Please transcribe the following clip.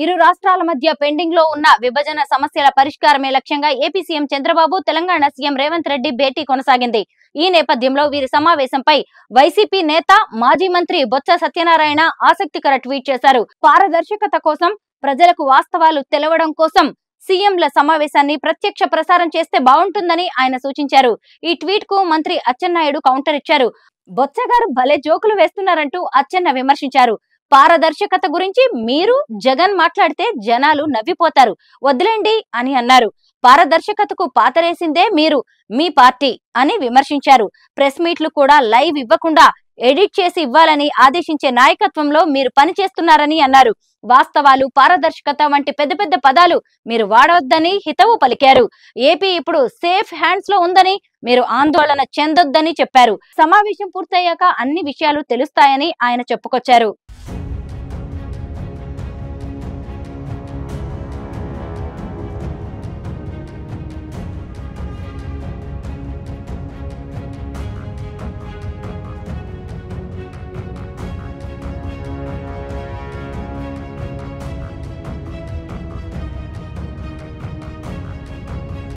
ఇరు రాష్ట్రాల మధ్య పెండింగ్ లో ఉన్న విభజన సమస్యల పరిష్కారమే లక్ష్యంగా AP CM Chandrababu, Telangana CM Revanth Reddy భేటీ కొనసాగింది. ఈ నేపథ్యంలో వీరి సమావేశంపై వైసీపీ నేత, మాజీ మంత్రి బొత్స సత్యనారాయణ ఆసక్తికర ట్వీట్ చేశారు. పారదర్శకత కోసం, ప్రజలకు వాస్తవాలు తెలవడం కోసం సీఎంల సమావేశాన్ని ప్రత్యక్ష ప్రసారం చేస్తే బాగుంటుందని ఆయన సూచించారు. ఈ ట్వీట్ కు మంత్రి అచ్చెన్నాయుడు కౌంటర్ ఇచ్చారు. బొత్స గారు భలే జోకులు వేస్తున్నారంటూ అచ్చెన్న విమర్శించారు. పారదర్శకత గురించి మీరు, జగన్ మాట్లాడితే జనాలు నవ్విపోతారు, వదిలేండి అని అన్నారు. పారదర్శకతకు పాతరేసిందే మీరు, మీ పార్టీ అని విమర్శించారు. ప్రెస్ మీట్లు కూడా లైవ్ ఇవ్వకుండా ఎడిట్ చేసి ఇవ్వాలని ఆదేశించే నాయకత్వంలో మీరు పనిచేస్తున్నారని అన్నారు. వాస్తవాలు, పారదర్శకత వంటి పెద్ద పెద్ద పదాలు మీరు వాడవద్దని హితవు పలికారు. ఏపీ ఇప్పుడు సేఫ్ హ్యాండ్స్ లో ఉందని, మీరు ఆందోళన చెందొద్దని చెప్పారు. సమావేశం పూర్తయ్యాక అన్ని విషయాలు తెలుస్తాయని ఆయన చెప్పుకొచ్చారు.